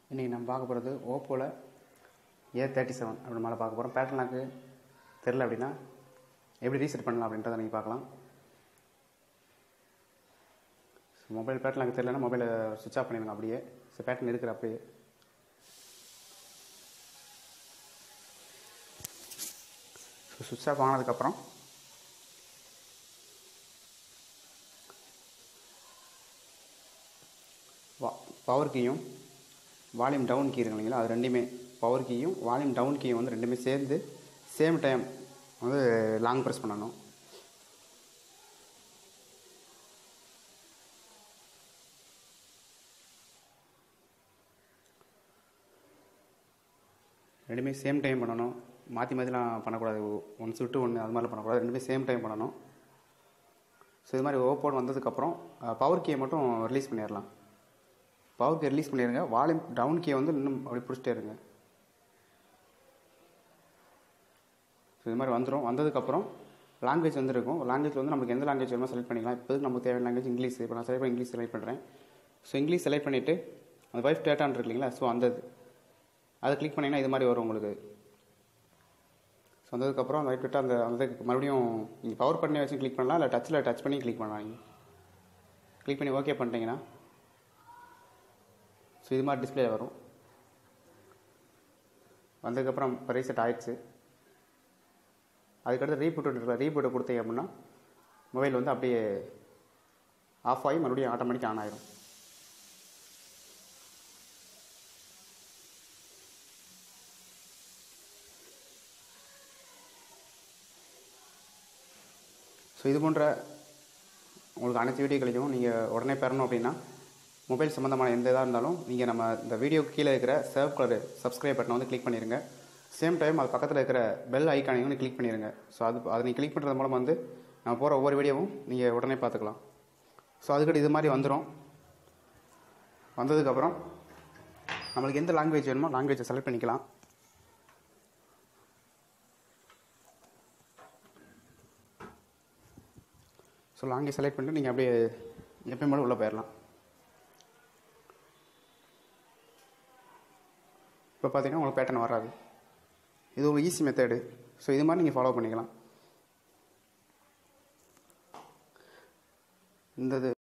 இன்றைக்கி நம்ம பார்க்க போகிறது ஓப்போவில் A37 அப்படி மேலே பார்க்க போகிறோம். பேட்டர்ன் லாக்கு தெரில அப்படின்னா எப்படி ரீசெட் பண்ணலாம் அப்படின்றத நீங்கள் பார்க்கலாம். மொபைல் பேட்டர்ன் லாக்கு தெரியலன்னா மொபைலை சுவிட்ச் ஆஃப் பண்ணிடுங்க அப்படியே. பேட்டர்ன் இருக்கிற அப்படியே சுவிட்ச் ஆஃப் ஆனதுக்கப்புறம் பவர் கீயும் வால்யூம் டவுன் கீ இருக்கு இல்லைங்களா, அது ரெண்டுமே பவர் கீயும் வால்யூம் டவுன் கீயும் வந்து ரெண்டுமே சேர்ந்து சேம் டைம் வந்து லாங் ப்ரெஸ் பண்ணணும். ரெண்டுமே சேம் டைம் பண்ணணும். மாற்றி மாற்றிலாம் பண்ணக்கூடாது. ஒன்ஸ் விட்டு ஒன்று அது மாதிரிலாம் பண்ணக்கூடாது. ரெண்டுமே சேம் டைம் பண்ணணும். ஸோ இது மாதிரி ஓப்போன் வந்ததுக்கப்புறம் பவர் கீயை மட்டும் ரிலீஸ் பண்ணிடலாம். பவர் கீ ரிலீஸ் பண்ணிடுங்க. வால்யூம் டவுன் கீயை வந்து இன்னும் அப்படி பிடிச்சிட்டே இருங்க. ஸோ இது மாதிரி வந்துடும். வந்ததுக்கப்புறம் லாங்குவேஜ் வந்துருக்கும். லாங்குவேஜ் வந்து நமக்கு எந்த லாங்குவேஜ் வேணுமோ செலக்ட் பண்ணிக்கலாம். இப்போது நமக்கு தேவையான லாங்குவேஜ் இங்கிலீஷ். இப்போ நான் செலக்ட் பண்ணி இங்கிலீஷ் செலக்ட் பண்ணுறேன். ஸோ இங்கிலீஷ் செலக்ட் பண்ணிவிட்டு அந்த வைஃப் டேட்டான்னு இருக்கு இல்லைங்களா, ஸோ அந்த அதை கிளிக் பண்ணிங்கன்னா இது மாதிரி வரும் உங்களுக்கு. ஸோ வந்ததுக்கப்புறம் அந்த வைஃப் டேட்டா அந்த மறுபடியும் நீங்கள் பவர் பட்டனை வச்சு கிளிக் பண்ணலாம், இல்லை டச்சில் டச் பண்ணி கிளிக் பண்ணலாம். நீங்கள் கிளிக் பண்ணி ஓகே பண்ணிட்டீங்கன்னா ஸோ இது மாதிரி டிஸ்பிளே வரும். வந்ததுக்கப்புறம் இப்போ ரீசெட் ஆயிடுச்சு. அதுக்கடுத்து ரீபூட்டை கொடுத்தீங்க அப்படின்னா மொபைல் வந்து அப்படியே ஆஃப் ஆகி மறுபடியும் ஆட்டோமேட்டிக்காக ஆன் ஆயிடும். ஸோ இது போன்ற உங்களுக்கு அனைத்து வீடியோக்களையும் நீங்கள் உடனே பெறணும் அப்படின்னா மொபைல் சம்மந்தமான எந்த இதாக இருந்தாலும் நீங்கள் நம்ம இந்த வீடியோக்கு கீழே இருக்கிற சேவ் கலர் சப்ஸ்கிரைப் பட்டனை வந்து கிளிக் பண்ணிடுங்க. சேம் டைம் அது பக்கத்தில் இருக்கிற பெல் ஐக்கானையும் வந்து கிளிக் பண்ணிடுங்க. ஸோ அதை நீங்கள் கிளிக் பண்ணுறது மூலம் வந்து நம்ம போகிற ஒவ்வொரு வீடியோவும் நீங்கள் உடனே பார்த்துக்கலாம். ஸோ அதுக்கடி இது மாதிரி வந்துடும். வந்ததுக்கப்புறம் நம்மளுக்கு எந்த லாங்குவேஜ் வேணுமோ லாங்குவேஜை செலக்ட் பண்ணிக்கலாம். ஸோ லாங்குவேஜ் செலக்ட் பண்ணிட்டு நீங்கள் அப்படியே எப்பயும் போல உள்ளே போயிடலாம். இப்போ பார்த்தீங்கன்னா உங்களுக்கு பேட்டர்ன் வராது. இது ஒரு ஈஸி மெத்தடு. ஸோ இது மாதிரி நீங்கள் ஃபாலோ பண்ணிக்கலாம். இந்த